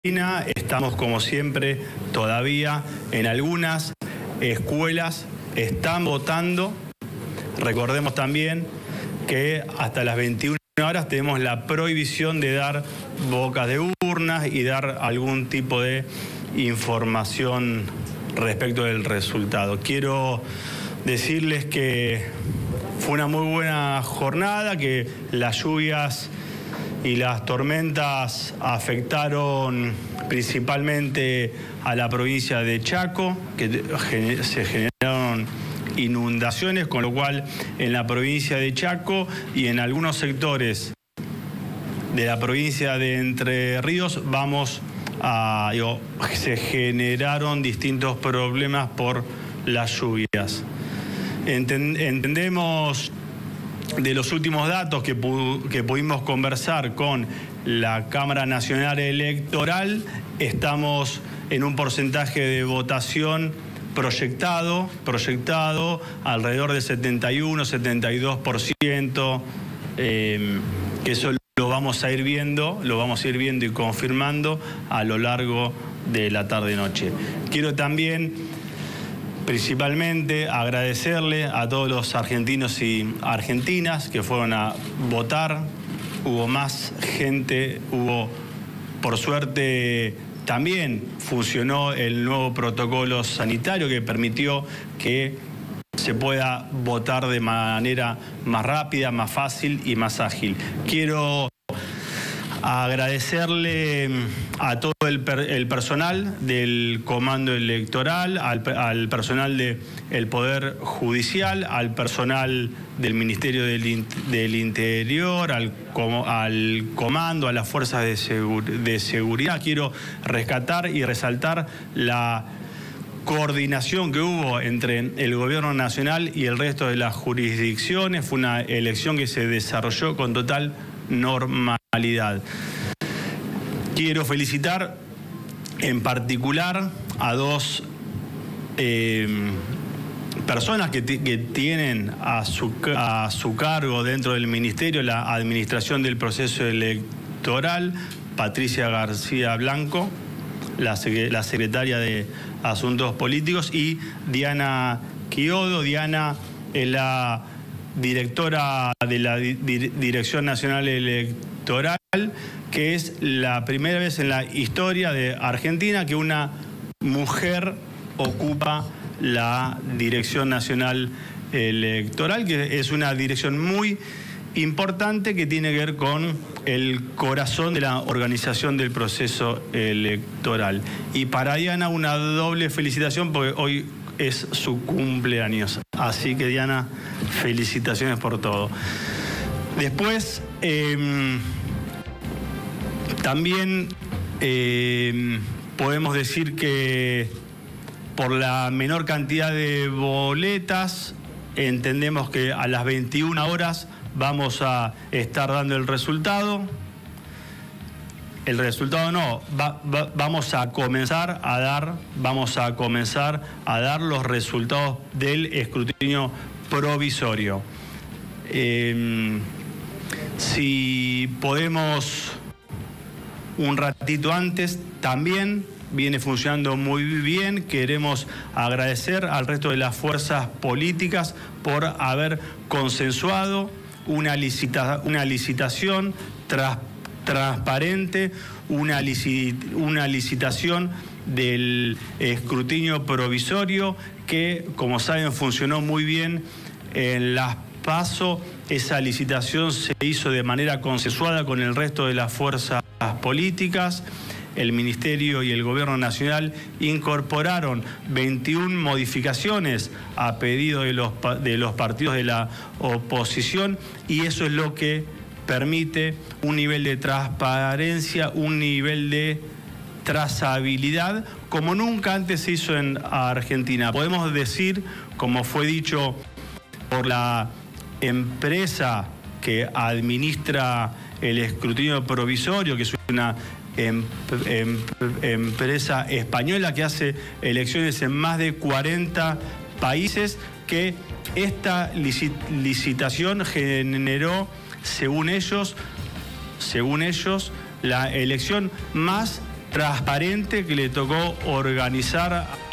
Estamos, como siempre, todavía en algunas escuelas están votando. Recordemos también que hasta las 21 horas tenemos la prohibición de dar bocas de urnas y dar algún tipo de información respecto del resultado. Quiero decirles que fue una muy buena jornada, que las lluvias y las tormentas afectaron principalmente a la provincia de Chaco, que se generaron inundaciones, con lo cual en la provincia de Chaco y en algunos sectores de la provincia de Entre Ríos se generaron distintos problemas por las lluvias. Entendemos de los últimos datos que pudimos conversar con la Cámara Nacional Electoral, estamos en un porcentaje de votación proyectado alrededor del 71-72%, que eso lo vamos a ir viendo y confirmando a lo largo de la tarde-noche. Quiero también principalmente agradecerle a todos los argentinos y argentinas que fueron a votar. Hubo más gente, por suerte, también funcionó el nuevo protocolo sanitario que permitió que se pueda votar de manera más rápida, más fácil y más ágil. Quiero agradecerle a todo el personal del Comando Electoral, al personal del Poder Judicial, al personal del Ministerio del Interior, al Comando, a las fuerzas de seguridad. Quiero rescatar y resaltar la coordinación que hubo entre el Gobierno Nacional y el resto de las jurisdicciones. Fue una elección que se desarrolló con total normalidad. Quiero felicitar en particular a dos personas que tienen a su cargo dentro del Ministerio la administración del proceso electoral: Patricia García Blanco, la secretaria de Asuntos Políticos, y Diana Quiodo. Diana es la directora de la Dirección Nacional Electoral, que es la primera vez en la historia de Argentina que una mujer ocupa la Dirección Nacional Electoral, que es una dirección muy importante que tiene que ver con el corazón de la organización del proceso electoral. Y para Diana una doble felicitación porque hoy es su cumpleaños. Así que, Diana, felicitaciones por todo. Después, también podemos decir que por la menor cantidad de boletas, entendemos que a las 21 horas vamos a estar dando el resultado. Vamos a comenzar a dar los resultados del escrutinio provisorio. Si podemos un ratito antes, también viene funcionando muy bien. Queremos agradecer al resto de las fuerzas políticas por haber consensuado una licitación transparente, una licitación del escrutinio provisorio que, como saben, funcionó muy bien en las PASO. Esa licitación se hizo de manera consensuada con el resto de las fuerzas políticas. El Ministerio y el Gobierno Nacional incorporaron 21 modificaciones a pedido de los partidos de la oposición, y eso es lo que permite un nivel de transparencia, un nivel de trazabilidad como nunca antes se hizo en Argentina. Podemos decir, como fue dicho por la empresa que administra el escrutinio provisorio, que es una empresa española que hace elecciones en más de 40 países, que esta licitación generó, según ellos, la elección más transparente que le tocó organizar